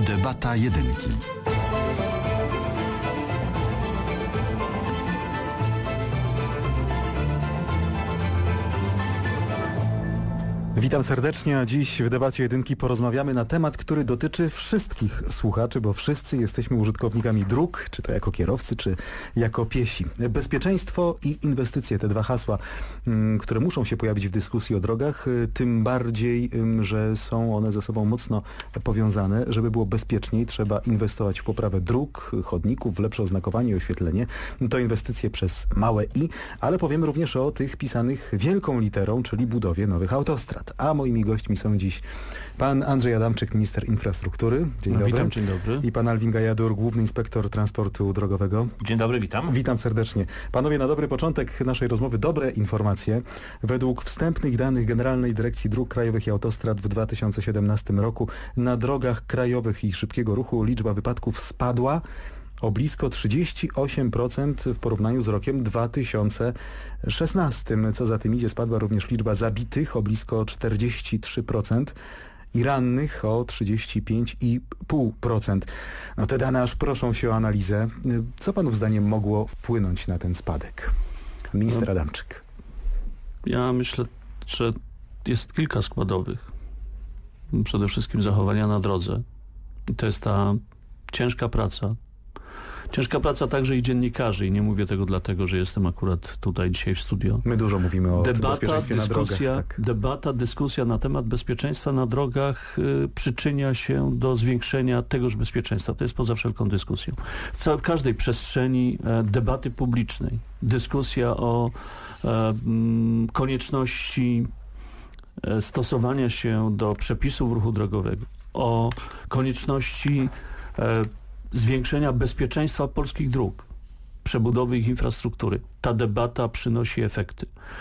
Debata jedynki. Witam serdecznie, a dziś w Debacie Jedynki porozmawiamy na temat, który dotyczy wszystkich słuchaczy, bo wszyscy jesteśmy użytkownikami dróg, czy to jako kierowcy, czy jako piesi. Bezpieczeństwo i inwestycje, te dwa hasła, które muszą się pojawić w dyskusji o drogach, tym bardziej, że są one ze sobą mocno powiązane. Żeby było bezpieczniej, trzeba inwestować w poprawę dróg, chodników, w lepsze oznakowanie i oświetlenie. To inwestycje przez małe i, ale powiemy również o tych pisanych wielką literą, czyli budowie nowych autostrad. A moimi gośćmi są dziś pan Andrzej Adamczyk, minister infrastruktury. Dzień dobry. Witam, dzień dobry. I pan Alwin Gajadur, główny inspektor transportu drogowego. Dzień dobry, witam. Witam serdecznie. Panowie, na dobry początek naszej rozmowy dobre informacje. Według wstępnych danych Generalnej Dyrekcji Dróg Krajowych i Autostrad w 2017 roku na drogach krajowych i szybkiego ruchu liczba wypadków spadła o blisko 38% w porównaniu z rokiem 2016. Co za tym idzie, spadła również liczba zabitych o blisko 43% i rannych o 35,5%. No te dane aż proszą się o analizę. Co panów zdaniem mogło wpłynąć na ten spadek? Minister Adamczyk. Ja myślę, że jest kilka składowych. Przede wszystkim zachowania na drodze. I to jest ta ciężka praca. Ciężka praca także i dziennikarzy i nie mówię tego dlatego, że jestem akurat tutaj dzisiaj w studio. My dużo mówimy o bezpieczeństwie na drogach. Tak. Dyskusja na temat bezpieczeństwa na drogach przyczynia się do zwiększenia tegoż bezpieczeństwa. To jest poza wszelką dyskusją. W każdej przestrzeni debaty publicznej, dyskusja o konieczności stosowania się do przepisów ruchu drogowego, o konieczności zwiększenia bezpieczeństwa polskich dróg, przebudowy ich infrastruktury. Ta debata przynosi efekty.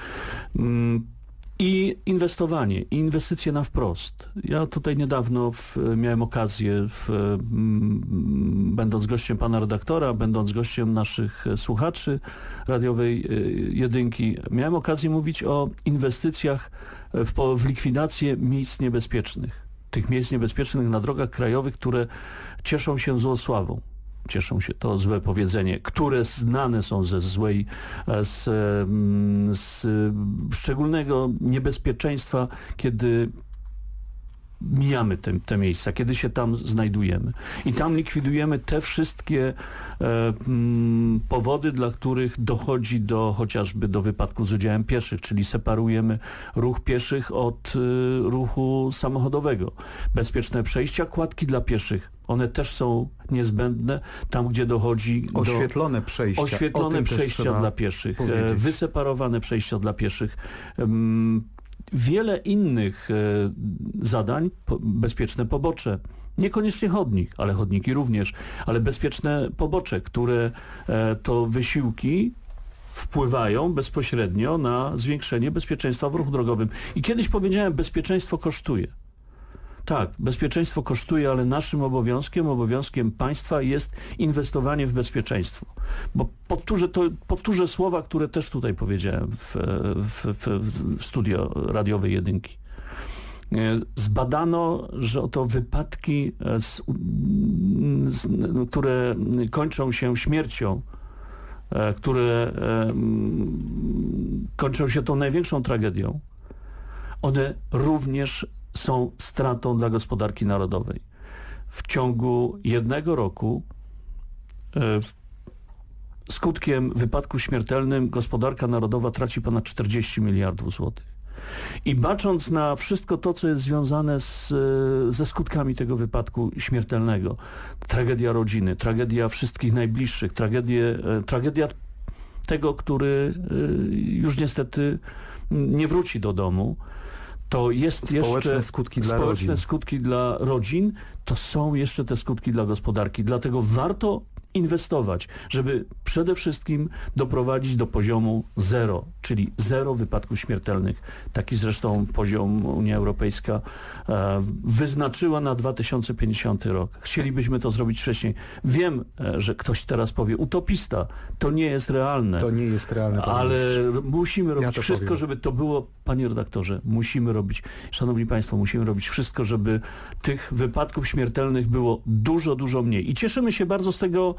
I inwestowanie, i inwestycje na wprost. Ja tutaj niedawno miałem okazję, będąc gościem pana redaktora, będąc gościem naszych słuchaczy radiowej jedynki, miałem okazję mówić o inwestycjach w likwidację miejsc niebezpiecznych. Tych miejsc niebezpiecznych na drogach krajowych, które cieszą się złą sławą. Cieszą się, to złe powiedzenie, które znane są ze złej, z szczególnego niebezpieczeństwa, kiedy mijamy te miejsca, kiedy się tam znajdujemy. I tam likwidujemy te wszystkie powody, dla których dochodzi chociażby do wypadków z udziałem pieszych, czyli separujemy ruch pieszych od ruchu samochodowego. Bezpieczne przejścia, kładki dla pieszych. One też są niezbędne tam, gdzie dochodzi do... Oświetlone przejścia dla pieszych, powiedzieć. Wyseparowane przejścia dla pieszych. Wiele innych zadań, bezpieczne pobocze, niekoniecznie chodnik, ale chodniki również, ale bezpieczne pobocze, które to wysiłki wpływają bezpośrednio na zwiększenie bezpieczeństwa w ruchu drogowym. I kiedyś powiedziałem, bezpieczeństwo kosztuje. Tak, bezpieczeństwo kosztuje, ale naszym obowiązkiem państwa jest inwestowanie w bezpieczeństwo. Bo powtórzę słowa, które też tutaj powiedziałem w studio radiowej jedynki. Zbadano, że oto wypadki, które kończą się śmiercią, które kończą się tą największą tragedią, one również są stratą dla gospodarki narodowej. W ciągu jednego roku skutkiem wypadku śmiertelnym gospodarka narodowa traci ponad 40 miliardów złotych. I bacząc na wszystko to, co jest związane ze skutkami tego wypadku śmiertelnego, tragedia rodziny, tragedia wszystkich najbliższych, tragedia tego, który już niestety nie wróci do domu, to jest społeczne skutki dla rodzin. To są jeszcze te skutki dla gospodarki. Dlatego warto inwestować, żeby przede wszystkim doprowadzić do poziomu 0, czyli 0 wypadków śmiertelnych. Taki zresztą poziom Unia Europejska wyznaczyła na 2050 rok. Chcielibyśmy to zrobić wcześniej. Wiem, że ktoś teraz powie, utopista, to nie jest realne. To nie jest realne, panie ale ministrze. musimy robić to wszystko, powiem. żeby to było, panie redaktorze, musimy robić, szanowni państwo, musimy robić wszystko, żeby tych wypadków śmiertelnych było dużo, dużo mniej. I cieszymy się bardzo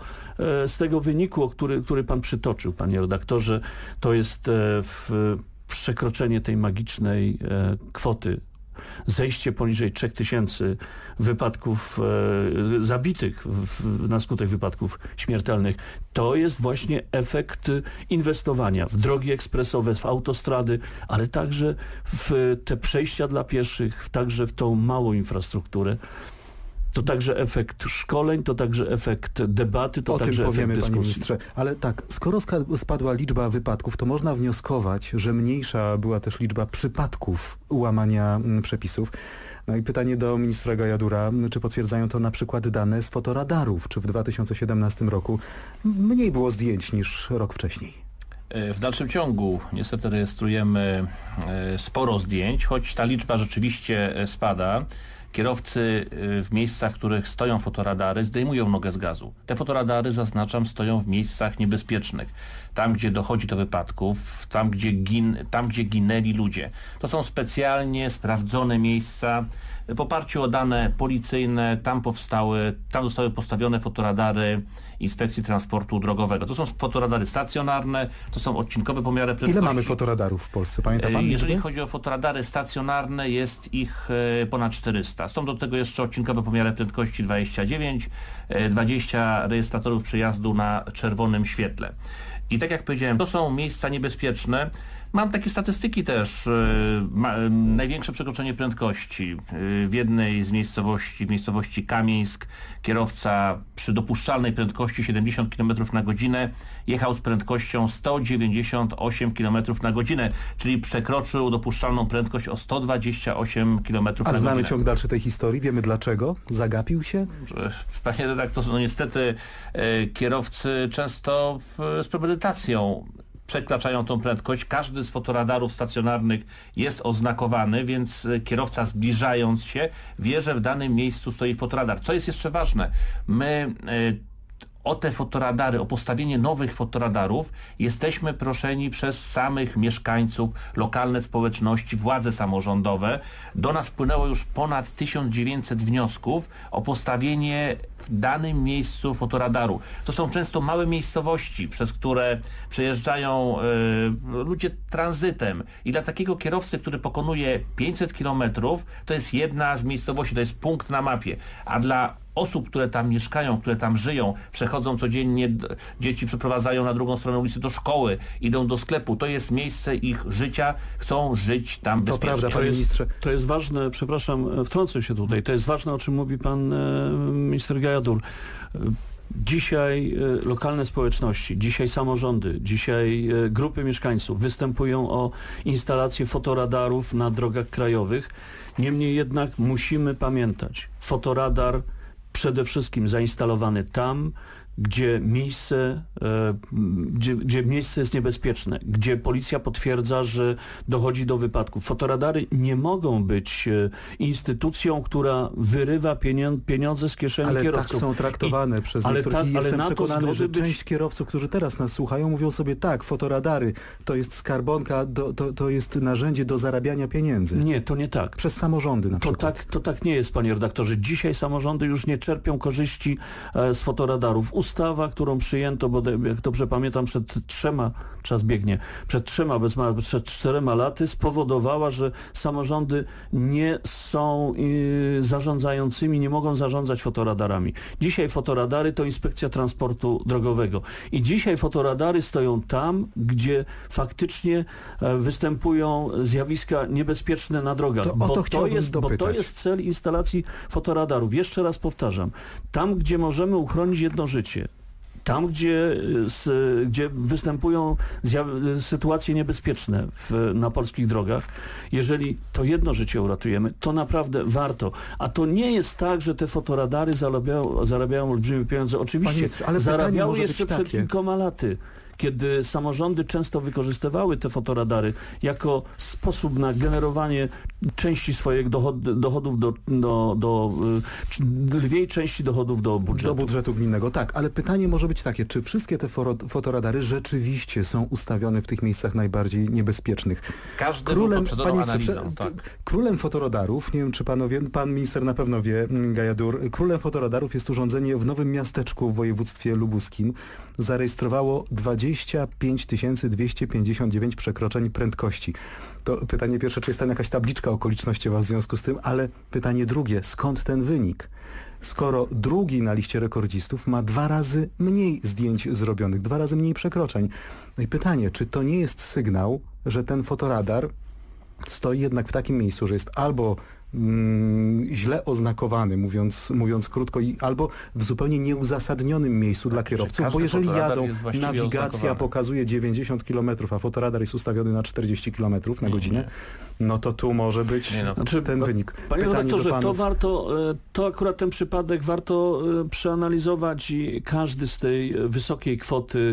z tego wyniku, który pan przytoczył, panie redaktorze. To jest przekroczenie tej magicznej kwoty. Zejście poniżej 3000 wypadków zabitych na skutek wypadków śmiertelnych. To jest właśnie efekt inwestowania w drogi ekspresowe, w autostrady, ale także w te przejścia dla pieszych, także w tą małą infrastrukturę. To także efekt szkoleń, to także efekt debaty, to o także tym powiemy, efekt panie dyskusji. ministrze. Ale tak, skoro spadła liczba wypadków, to można wnioskować, że mniejsza była też liczba przypadków łamania przepisów. No i pytanie do ministra Gajadura, czy potwierdzają to na przykład dane z fotoradarów? Czy w 2017 roku mniej było zdjęć niż rok wcześniej? W dalszym ciągu niestety rejestrujemy sporo zdjęć, choć ta liczba rzeczywiście spada. Kierowcy w miejscach, w których stoją fotoradary, zdejmują nogę z gazu. Te fotoradary, zaznaczam, stoją w miejscach niebezpiecznych. Tam, gdzie dochodzi do wypadków, tam, gdzie ginęli ludzie. To są specjalnie sprawdzone miejsca. W oparciu o dane policyjne tam zostały postawione fotoradary Inspekcji Transportu Drogowego. To są fotoradary stacjonarne, to są odcinkowe pomiary prędkości. Ile mamy fotoradarów w Polsce? Pamięta pan? Jeżeli chodzi o fotoradary stacjonarne, jest ich ponad 400. Są do tego jeszcze odcinkowe pomiary prędkości 29, 20 rejestratorów przejazdu na czerwonym świetle. I tak jak powiedziałem, to są miejsca niebezpieczne. Mam takie statystyki też. Największe przekroczenie prędkości w jednej z miejscowości, w miejscowości Kamieńsk, kierowca przy dopuszczalnej prędkości 70 km na godzinę jechał z prędkością 198 km na godzinę, czyli przekroczył dopuszczalną prędkość o 128 km na godzinę. A znamy ciąg dalszy tej historii? Wiemy dlaczego? Zagapił się? Panie redaktorze, no niestety kierowcy często z premedytacją przekraczają tą prędkość. Każdy z fotoradarów stacjonarnych jest oznakowany, więc kierowca, zbliżając się, wie, że w danym miejscu stoi fotoradar. Co jest jeszcze ważne? My o te fotoradary, o postawienie nowych fotoradarów jesteśmy proszeni przez samych mieszkańców, lokalne społeczności, władze samorządowe. Do nas wpłynęło już ponad 1900 wniosków o postawienie w danym miejscu fotoradaru. To są często małe miejscowości, przez które przejeżdżają ludzie tranzytem i dla takiego kierowcy, który pokonuje 500 kilometrów, to jest jedna z miejscowości, to jest punkt na mapie, a dla osób, które tam mieszkają, które tam żyją, przechodzą codziennie, dzieci przeprowadzają na drugą stronę ulicy do szkoły, idą do sklepu, to jest miejsce ich życia, chcą żyć tam bezpiecznie. To prawda, panie ministrze. To jest ważne, przepraszam, wtrącę się tutaj, to jest ważne, o czym mówi pan minister Gajadur. Dzisiaj lokalne społeczności, dzisiaj samorządy, dzisiaj grupy mieszkańców występują o instalację fotoradarów na drogach krajowych. Niemniej jednak musimy pamiętać, fotoradar przede wszystkim zainstalowany tam, gdzie miejsce jest niebezpieczne, gdzie policja potwierdza, że dochodzi do wypadków. Fotoradary nie mogą być instytucją, która wyrywa pieniądze z kieszeni kierowców. Ale tak są traktowane przez niektórych i jestem przekonany, że część kierowców, którzy teraz nas słuchają, mówią sobie tak, fotoradary to jest skarbonka, to jest narzędzie do zarabiania pieniędzy. Nie, to nie tak. Przez samorządy na przykład. To tak nie jest, panie redaktorze. Dzisiaj samorządy już nie czerpią korzyści z fotoradarów. Ustawa, którą przyjęto, bo jak dobrze pamiętam, przed 4 laty spowodowała, że samorządy nie są zarządzającymi, nie mogą zarządzać fotoradarami. Dzisiaj fotoradary to Inspekcja Transportu Drogowego. I dzisiaj fotoradary stoją tam, gdzie faktycznie występują zjawiska niebezpieczne na drogach. Bo to jest cel instalacji fotoradarów. Jeszcze raz powtarzam. Tam, gdzie możemy uchronić jedno życie, Tam, gdzie występują sytuacje niebezpieczne na polskich drogach, jeżeli to jedno życie uratujemy, to naprawdę warto. A to nie jest tak, że te fotoradary zarabiają olbrzymie pieniądze. Oczywiście ale zarabiały jeszcze przed kilkoma laty, kiedy samorządy często wykorzystywały te fotoradary jako sposób na generowanie części swoich dochodów lwiej części dochodów do budżetu. Do budżetu gminnego, tak. Ale pytanie może być takie, czy wszystkie te fotoradary rzeczywiście są ustawione w tych miejscach najbardziej niebezpiecznych? Każdy był poprzedzoną analizą. Królem fotoradarów, nie wiem czy pan minister na pewno wie, Gajadur, królem fotoradarów jest urządzenie w Nowym Miasteczku w województwie lubuskim. Zarejestrowało 25 259 przekroczeń prędkości. To pytanie pierwsze, czy jest tam jakaś tabliczka okolicznościowa w związku z tym, ale pytanie drugie, skąd ten wynik? Skoro drugi na liście rekordzistów ma 2 razy mniej zdjęć zrobionych, 2 razy mniej przekroczeń. No i pytanie, czy to nie jest sygnał, że ten fotoradar stoi jednak w takim miejscu, że jest albo źle oznakowany, mówiąc krótko, albo w zupełnie nieuzasadnionym miejscu dla kierowców, bo jeżeli jadą, nawigacja pokazuje 90 km, a fotoradar jest ustawiony na 40 km na godzinę, no to tu może być ten wynik. Panie redaktorze, to akurat ten przypadek warto przeanalizować i każdy z tej wysokiej kwoty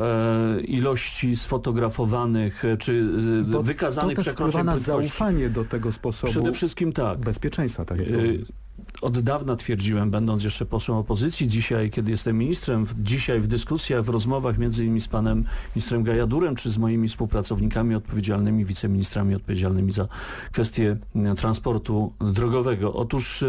ilości sfotografowanych czy wykazanych przekroczeń prędkości. Zaufanie do tego sposobu. Przede wszystkim tak. Bezpieczeństwa, tak jak Od dawna twierdziłem, będąc jeszcze posłem opozycji, dzisiaj, kiedy jestem ministrem, dzisiaj w dyskusjach, w rozmowach między innymi z panem ministrem Gajadurem, czy z moimi współpracownikami odpowiedzialnymi, wiceministrami odpowiedzialnymi za kwestie transportu drogowego. Otóż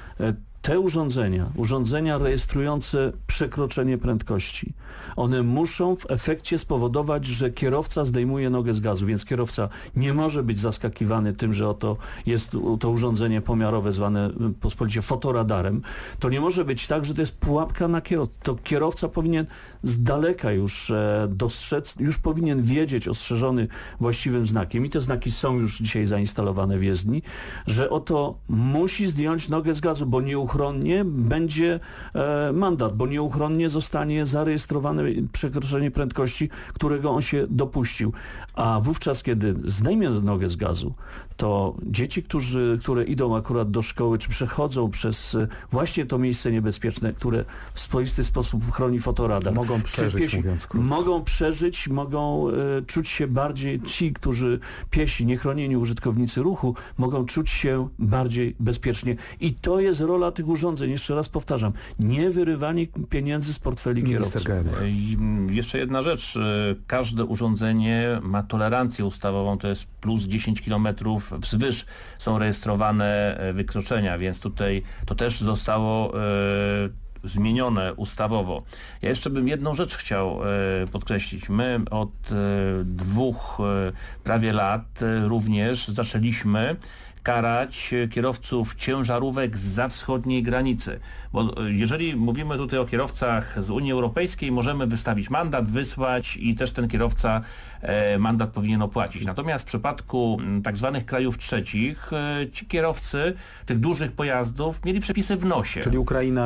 te urządzenia rejestrujące przekroczenie prędkości, one muszą w efekcie spowodować, że kierowca zdejmuje nogę z gazu, więc kierowca nie może być zaskakiwany tym, że oto jest to urządzenie pomiarowe zwane pospolicie fotoradarem. To nie może być tak, że to jest pułapka na kierowcę. To kierowca powinien z daleka już dostrzec, już powinien wiedzieć, ostrzeżony właściwym znakiem, i te znaki są już dzisiaj zainstalowane w jezdni, że oto musi zdjąć nogę z gazu, bo nieuchronnie będzie mandat, bo nieuchronnie zostanie zarejestrowane przekroczenie prędkości, którego on się dopuścił. A wówczas, kiedy zdejmie nogę z gazu, to dzieci, które idą akurat do szkoły, czy przechodzą przez właśnie to miejsce niebezpieczne, które w swoisty sposób chroni fotoradar. Mogą przeżyć, mówiąc krótko. Mogą przeżyć, mogą czuć się bardziej, ci, którzy piesi, niechronieni użytkownicy ruchu, mogą czuć się bardziej bezpiecznie. I to jest rola tych urządzeń. Jeszcze raz powtarzam, nie wyrywanie pieniędzy z portfeli kierowców. I jeszcze jedna rzecz. Każde urządzenie ma tolerancję ustawową, to jest plus 10 km wzwyż są rejestrowane wykroczenia, więc tutaj to też zostało zmienione ustawowo. Ja jeszcze bym jedną rzecz chciał podkreślić. My od 2 prawie lat również zaczęliśmy karać kierowców ciężarówek zza wschodniej granicy. Bo jeżeli mówimy tutaj o kierowcach z Unii Europejskiej, możemy wystawić mandat, wysłać i też ten kierowca mandat powinien opłacić. Natomiast w przypadku tak zwanych krajów trzecich ci kierowcy tych dużych pojazdów mieli przepisy w nosie. Czyli Ukraina,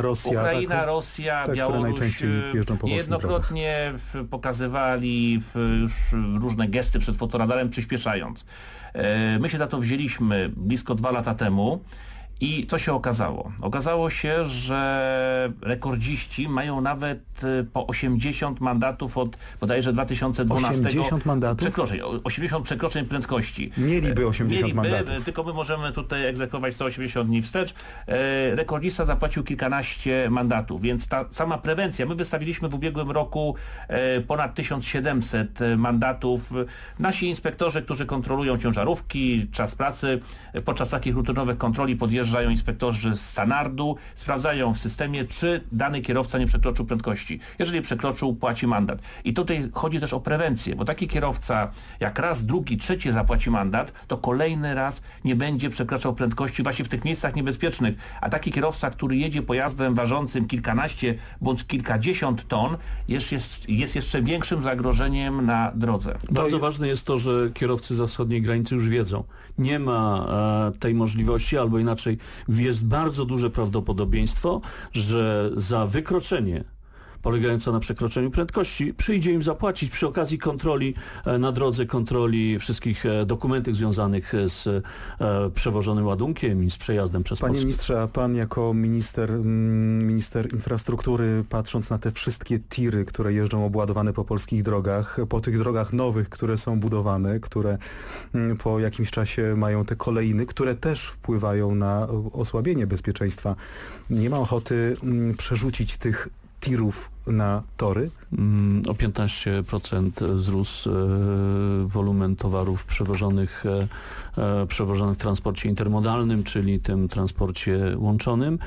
Rosja, Białoruś niejednokrotnie pokazywali już różne gesty przed fotoradarem, przyspieszając. My się za to wzięliśmy blisko 2 lata temu i co się okazało? Okazało się, że rekordziści mają nawet po 80 mandatów od bodajże 2012. 80 mandatów? 80 przekroczeń prędkości. Mieliby 80 mandatów. Tylko my możemy tutaj egzekwować 180 dni wstecz. Rekordista zapłacił kilkanaście mandatów, więc ta sama prewencja. My wystawiliśmy w ubiegłym roku ponad 1700 mandatów. Nasi inspektorzy, którzy kontrolują ciężarówki, czas pracy, podczas takich rutynowych kontroli podjeżdżają inspektorzy z SANARD-u, sprawdzają w systemie, czy dany kierowca nie przekroczył prędkości. Jeżeli przekroczył, płaci mandat. I tutaj chodzi też o prewencję, bo taki kierowca, jak raz, drugi, trzeci zapłaci mandat, to kolejny raz nie będzie przekraczał prędkości właśnie w tych miejscach niebezpiecznych. A taki kierowca, który jedzie pojazdem ważącym kilkanaście bądź kilkadziesiąt ton, jest jeszcze większym zagrożeniem na drodze. Bardzo ważne jest to, że kierowcy za wschodniej granicy już wiedzą. Nie ma tej możliwości, albo inaczej, jest bardzo duże prawdopodobieństwo, że za wykroczenie polegająca na przekroczeniu prędkości, przyjdzie im zapłacić przy okazji kontroli na drodze, kontroli wszystkich dokumentów związanych z przewożonym ładunkiem i z przejazdem przez Polskę. Panie ministrze, a pan jako minister infrastruktury, patrząc na te wszystkie tiry, które jeżdżą obładowane po polskich drogach, po tych drogach nowych, które są budowane, które po jakimś czasie mają te kolejny, które też wpływają na osłabienie bezpieczeństwa, nie ma ochoty przerzucić tych tirów na tory? O 15% wzrósł wolumen towarów przewożonych w transporcie intermodalnym, czyli tym transporcie łączonym.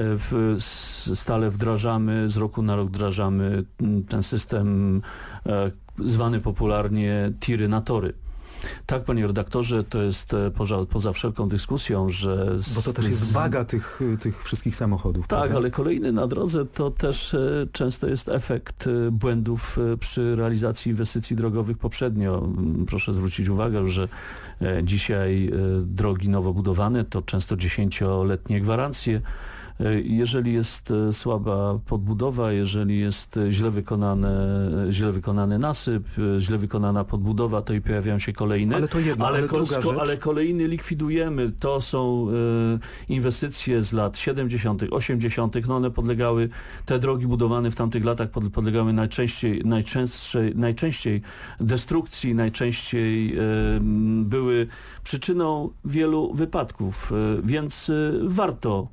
Stale wdrażamy, z roku na rok wdrażamy ten system zwany popularnie tiry na tory. Tak, panie redaktorze, to jest poza wszelką dyskusją, że... Bo to też jest waga tych wszystkich samochodów. Tak, prawda? ale kolejny na drodze to też często jest efekt błędów przy realizacji inwestycji drogowych poprzednio. Proszę zwrócić uwagę, że dzisiaj drogi nowo budowane to często 10-letnie gwarancje. Jeżeli jest słaba podbudowa, jeżeli jest źle wykonany nasyp, źle wykonana podbudowa, to i pojawiają się kolejne. Ale to jedno, ale druga rzecz. Ale kolejny likwidujemy. To są inwestycje z lat 70., 80. No one podlegały, te drogi budowane w tamtych latach podlegały najczęściej destrukcji, najczęściej były przyczyną wielu wypadków, więc warto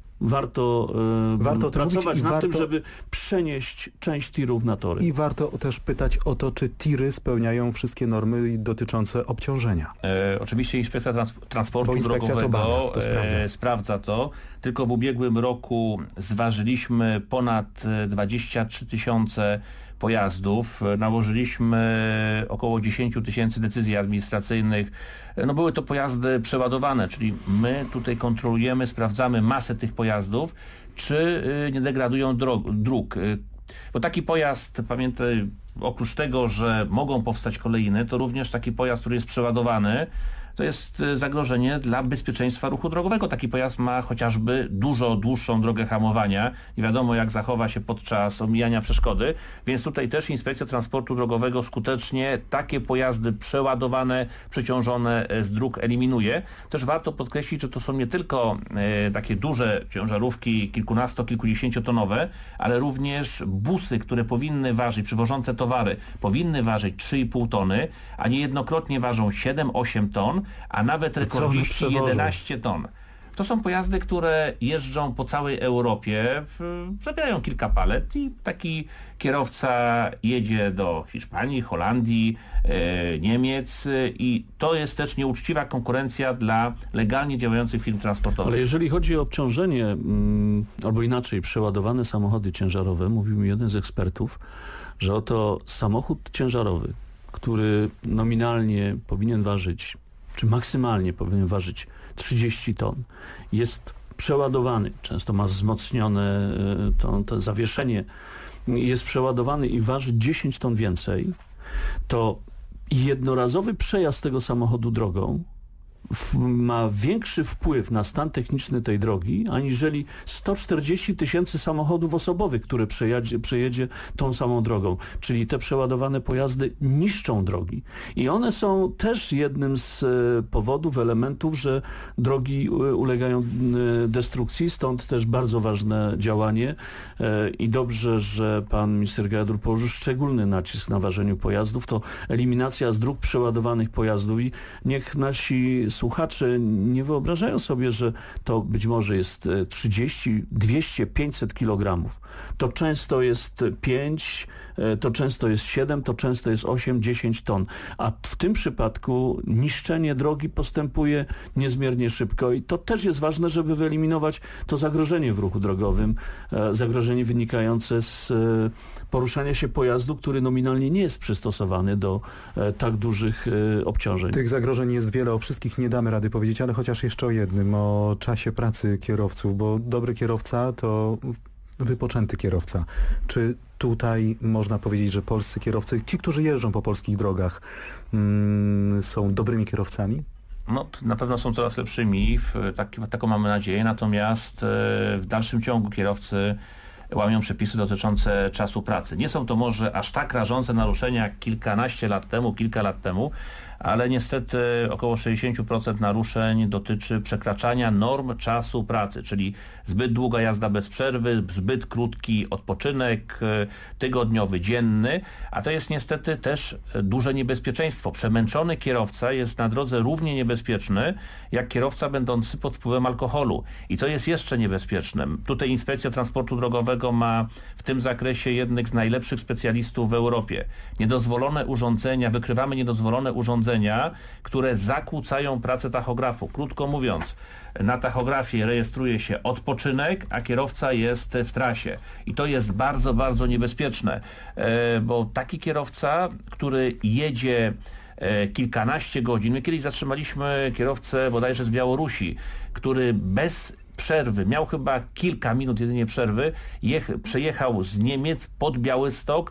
pracować nad tym, żeby przenieść część tirów na tory. I warto też pytać o to, czy tiry spełniają wszystkie normy dotyczące obciążenia. Oczywiście Inspekcja Transportu Drogowego sprawdza to. Tylko w ubiegłym roku zważyliśmy ponad 23 000 pojazdów. Nałożyliśmy około 10 000 decyzji administracyjnych. No były to pojazdy przeładowane, czyli my tutaj kontrolujemy, sprawdzamy masę tych pojazdów, czy nie degradują dróg. Bo taki pojazd, pamiętaj, oprócz tego, że mogą powstać kolejny, to również taki pojazd, który jest przeładowany, to jest zagrożenie dla bezpieczeństwa ruchu drogowego. Taki pojazd ma chociażby dużo dłuższą drogę hamowania. Nie wiadomo, jak zachowa się podczas omijania przeszkody, więc tutaj też Inspekcja Transportu Drogowego skutecznie takie pojazdy przeładowane, przeciążone z dróg eliminuje. Też warto podkreślić, że to są nie tylko takie duże ciężarówki kilkudziesięciotonowe, ale również busy, które powinny ważyć, przywożące towary, powinny ważyć 3,5 tony, a niejednokrotnie ważą 7-8 ton, a nawet rekordziści 11 ton. To są pojazdy, które jeżdżą po całej Europie, zabierają kilka palet i taki kierowca jedzie do Hiszpanii, Holandii, Niemiec i to jest też nieuczciwa konkurencja dla legalnie działających firm transportowych. Ale jeżeli chodzi o obciążenie, albo inaczej, przeładowane samochody ciężarowe, mówił mi jeden z ekspertów, że oto samochód ciężarowy, który nominalnie powinien ważyć, czy maksymalnie powinien ważyć 30 ton, jest przeładowany, często ma wzmocnione to zawieszenie, jest przeładowany i waży 10 ton więcej, to jednorazowy przejazd tego samochodu drogą ma większy wpływ na stan techniczny tej drogi, aniżeli 140 000 samochodów osobowych, które przejedzie tą samą drogą. Czyli te przeładowane pojazdy niszczą drogi. I one są też jednym z powodów, elementów, że drogi ulegają destrukcji, stąd też bardzo ważne działanie i dobrze, że pan minister Gajadur położył szczególny nacisk na ważeniu pojazdów. To eliminacja z dróg przeładowanych pojazdów i niech nasi słuchacze nie wyobrażają sobie, że to być może jest 30, 200, 500 kg. To często jest 5, to często jest 7, to często jest 8, 10 ton. A w tym przypadku niszczenie drogi postępuje niezmiernie szybko i to też jest ważne, żeby wyeliminować to zagrożenie w ruchu drogowym. Zagrożenie wynikające z poruszania się pojazdu, który nominalnie nie jest przystosowany do tak dużych obciążeń. Tych zagrożeń jest wiele, o wszystkich nie damy rady powiedzieć, ale chociaż jeszcze o jednym, o czasie pracy kierowców, bo dobry kierowca to wypoczęty kierowca. Czy tutaj można powiedzieć, że polscy kierowcy, ci, którzy jeżdżą po polskich drogach, są dobrymi kierowcami? No, na pewno są coraz lepszymi, taką mamy nadzieję, natomiast w dalszym ciągu kierowcy łamią przepisy dotyczące czasu pracy. Nie są to może aż tak rażące naruszenia jak kilka lat temu, ale niestety około 60% naruszeń dotyczy przekraczania norm czasu pracy, czyli zbyt długa jazda bez przerwy, zbyt krótki odpoczynek tygodniowy, dzienny, a to jest niestety też duże niebezpieczeństwo. Przemęczony kierowca jest na drodze równie niebezpieczny jak kierowca będący pod wpływem alkoholu. I co jest jeszcze niebezpieczne? Tutaj Inspekcja Transportu Drogowego ma w tym zakresie jednych z najlepszych specjalistów w Europie. Niedozwolone urządzenia, wykrywamy niedozwolone urządzenia, które zakłócają pracę tachografu. Krótko mówiąc, na tachografie rejestruje się odpoczynek, a kierowca jest w trasie. I to jest bardzo, bardzo niebezpieczne, bo taki kierowca, który jedzie kilkanaście godzin, my kiedyś zatrzymaliśmy kierowcę bodajże z Białorusi, który bez przerwy, miał chyba kilka minut jedynie przerwy, przejechał z Niemiec pod Białystok,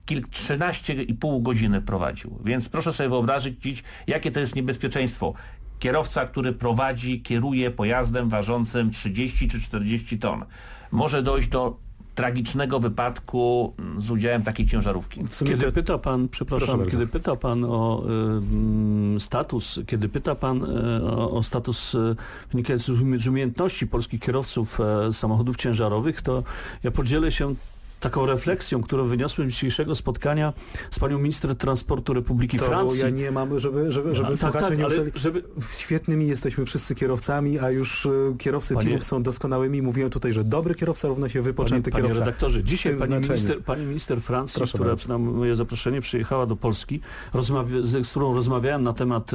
13,5 godziny prowadził. Więc proszę sobie wyobrazić, jakie to jest niebezpieczeństwo. Kierowca, który kieruje pojazdem ważącym 30 czy 40 ton. Może dojść do tragicznego wypadku z udziałem takiej ciężarówki. Kiedy pyta pan, kiedy pyta pan o status, kiedy pyta pan o status wynikający z umiejętności polskich kierowców samochodów ciężarowych, to ja podzielę się taką refleksją, którą wyniosłem z dzisiejszego spotkania z panią minister transportu Republiki Francji. Ja nie mam, żeby słuchacze nie usłyszeli. Świetnymi jesteśmy wszyscy kierowcami, a już kierowcy tirów są doskonałymi. Mówiłem tutaj, że dobry kierowca równa się wypoczęty kierowca. Panie redaktorze, dzisiaj pani minister Francji, która na moje zaproszenie przyjechała do Polski, z którą rozmawiałem na temat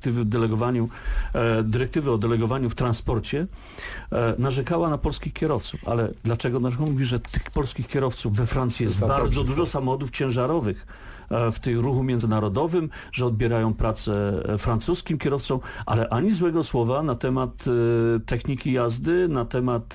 dyrektywy o delegowaniu w transporcie, narzekała na polskich kierowców. Ale dlaczego narzekała? Mówi, że tych polskich kierowców we Francji jest bardzo dużo samochodów ciężarowych w tym ruchu międzynarodowym, że odbierają pracę francuskim kierowcom, ale ani złego słowa na temat techniki jazdy, na temat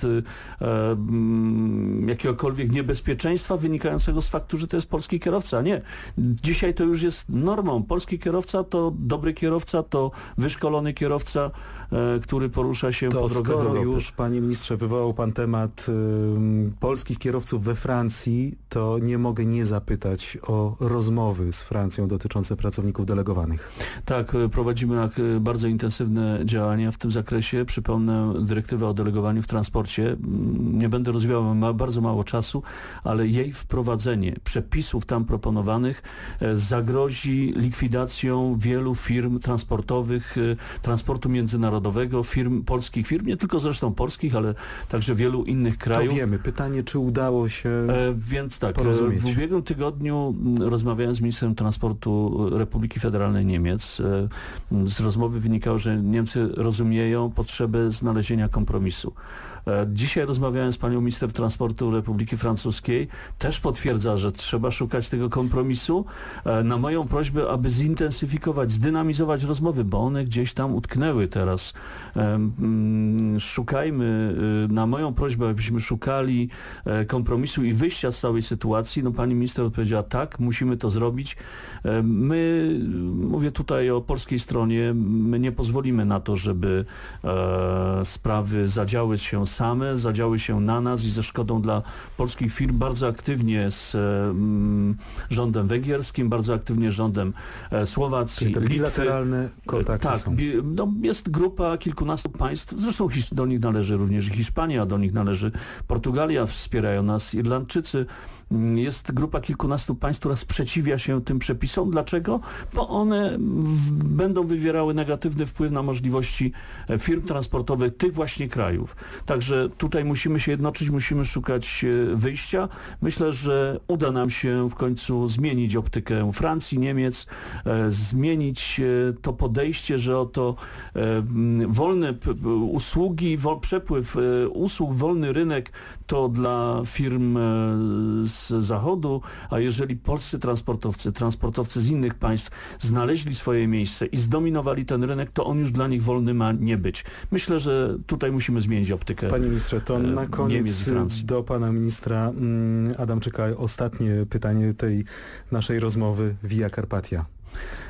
jakiegokolwiek niebezpieczeństwa wynikającego z faktu, że to jest polski kierowca. Nie. Dzisiaj to już jest normą. Polski kierowca to dobry kierowca, to wyszkolony kierowca, który porusza się po drogach Europy. Skoro już, panie ministrze, wywołał pan temat polskich kierowców we Francji, to nie mogę nie zapytać o rozmowy z Francją dotyczące pracowników delegowanych. Tak, prowadzimy bardzo intensywne działania w tym zakresie. Przypomnę dyrektywę o delegowaniu w transporcie. Nie będę rozwijał, ma bardzo mało czasu, ale jej wprowadzenie przepisów tam proponowanych zagrozi likwidacją wielu firm transportowych, transportu międzynarodowego, polskich firm, nie tylko zresztą polskich, ale także wielu innych krajów. To wiemy. Pytanie, czy udało się Więc tak, porozumieć? W ubiegłym tygodniu rozmawiałem z ministrem transportu Republiki Federalnej Niemiec. Z rozmowy wynikało, że Niemcy rozumieją potrzebę znalezienia kompromisu. Dzisiaj rozmawiałem z panią minister transportu Republiki Francuskiej. Też potwierdza, że trzeba szukać tego kompromisu. Na moją prośbę, aby zintensyfikować, zdynamizować rozmowy, bo one gdzieś tam utknęły teraz. Szukajmy, na moją prośbę, abyśmy szukali kompromisu i wyjścia z całej sytuacji. No pani minister odpowiedziała, tak, musimy to zrobić. My, mówię tutaj o polskiej stronie, my nie pozwolimy na to, żeby sprawy zadziały się na nas i ze szkodą dla polskich firm. Bardzo aktywnie z rządem węgierskim, bardzo aktywnie z rządem Słowacji, Litwy. Bilateralne kontakty tak, są. Jest grupa kilkunastu państw, zresztą do nich należy również Hiszpania, do nich należy Portugalia, wspierają nas Irlandczycy. Jest grupa kilkunastu państw, która sprzeciwia się tym przepisom. Dlaczego? Bo one będą wywierały negatywny wpływ na możliwości firm transportowych tych właśnie krajów. Także tutaj musimy się jednoczyć, musimy szukać wyjścia. Myślę, że uda nam się w końcu zmienić optykę Francji, Niemiec, zmienić to podejście, że oto wolne usługi, przepływ usług, wolny rynek to dla firm z Zachodu, a jeżeli polscy transportowcy z innych państw znaleźli swoje miejsce i zdominowali ten rynek, to on już dla nich wolny ma nie być. Myślę, że tutaj musimy zmienić optykę. Panie ministrze, to na koniec do pana ministra Adamczyka ostatnie pytanie tej naszej rozmowy. Via Carpatia.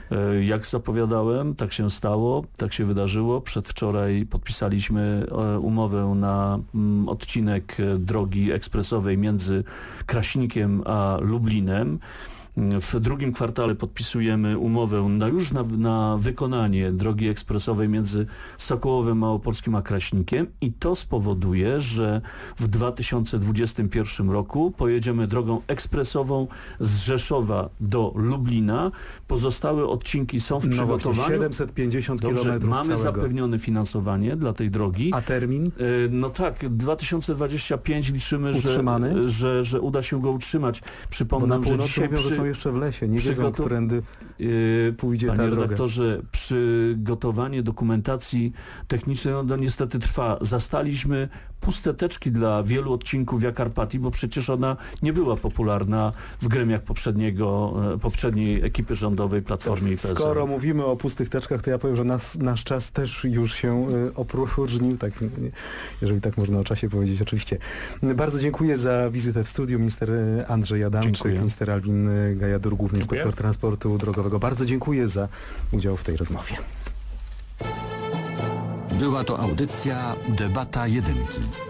Jak zapowiadałem, tak się stało, tak się wydarzyło. Przedwczoraj podpisaliśmy umowę na odcinek drogi ekspresowej między Kraśnikiem a Lublinem. W drugim kwartale podpisujemy umowę na wykonanie drogi ekspresowej między Sokołowem Małopolskim a Kraśnikiem i to spowoduje, że w 2021 roku pojedziemy drogą ekspresową z Rzeszowa do Lublina. Pozostałe odcinki są w przygotowaniu. 750 km Mamy całego. zapewnione finansowanie dla tej drogi. A termin? No tak, 2025 liczymy, że uda się go utrzymać. Przypomnę, Bo na że północy dzisiaj mówią, że są jeszcze w lesie, nie wiedzą, którędy pójdzie Panie ta droga. redaktorze, przygotowanie dokumentacji technicznej no niestety trwa. Zastaliśmy puste teczki dla wielu odcinków Via Carpatii, bo przecież ona nie była popularna w gremiach poprzedniej ekipy rządowej Platformy i PSL. Skoro mówimy o pustych teczkach, to ja powiem, że nasz czas też już się opróżnił, tak, jeżeli tak można o czasie powiedzieć oczywiście. Bardzo dziękuję za wizytę w studiu. Minister Andrzej Adamczyk, Dziękuję. minister Alwin Gajadur, główny inspektor transportu drogowego. Bardzo dziękuję za udział w tej rozmowie. Była to audycja Debata Jedynki.